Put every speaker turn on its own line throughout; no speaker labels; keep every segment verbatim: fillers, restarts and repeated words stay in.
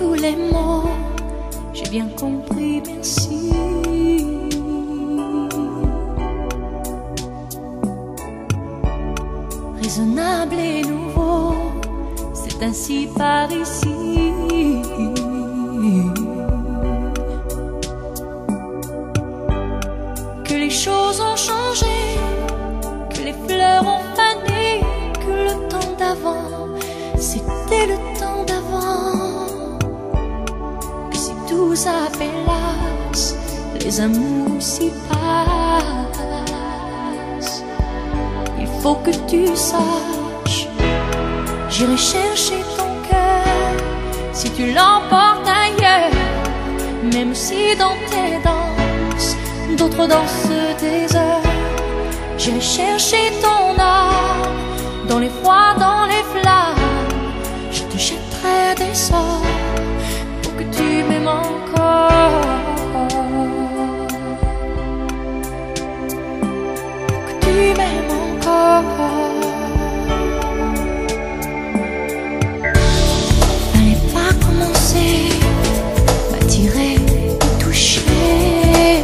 tous les mots, j'ai bien compris, merci. Raisonnable et nouveau, c'est ainsi par ici. Que les choses ont changé, que les fleurs ont fané, que le temps d'avant, c'était le temps d'avant. Que si tout s'appelasse, les amours s'y passent. Il faut que tu saches, j'irai chercher ton cœur si tu l'emportes ailleurs. Même si dans tes danses, d'autres dansent des heures. J'irai chercher ton âme, dans les froids, dans les flammes. Je te jetterai des sorts pour que tu m'aimes encore. Pour que tu m'aimes encore. Fallait pas commencer, m'attirer, me toucher.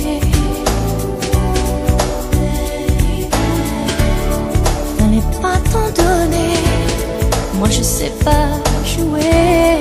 Fallait pas t'en donner, moi je sais pas jouer.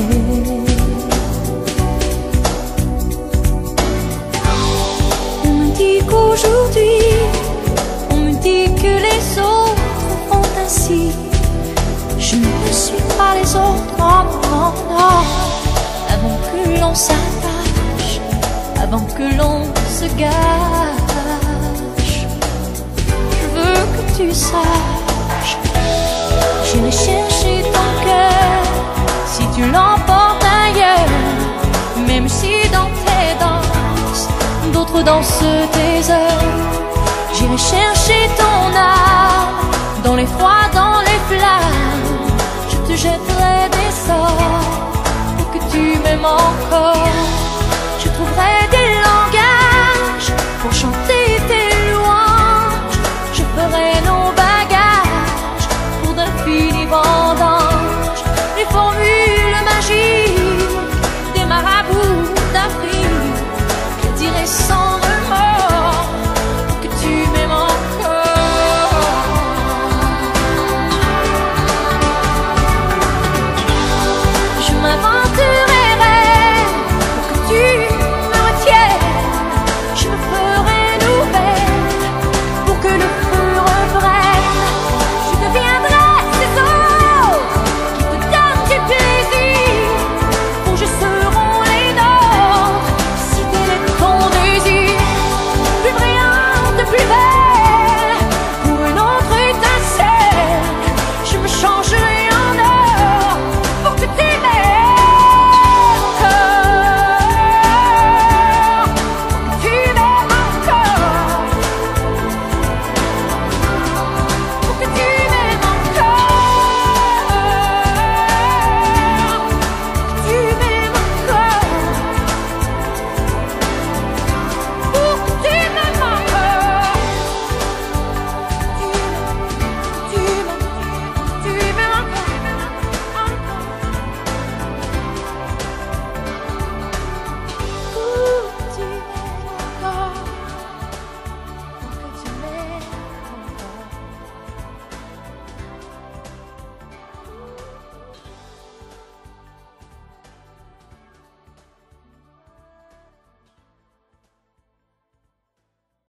On me dit qu'aujourd'hui, on me dit que les autres font ainsi. Je ne suis pas les autres, non, non, non. Avant que l'on s'attache, avant que l'on se gâche, je veux que tu saches, j'irai chercher ton cœur si tu l'emportes ailleurs. Même si dans tes danses, d'autres dansent tes heures.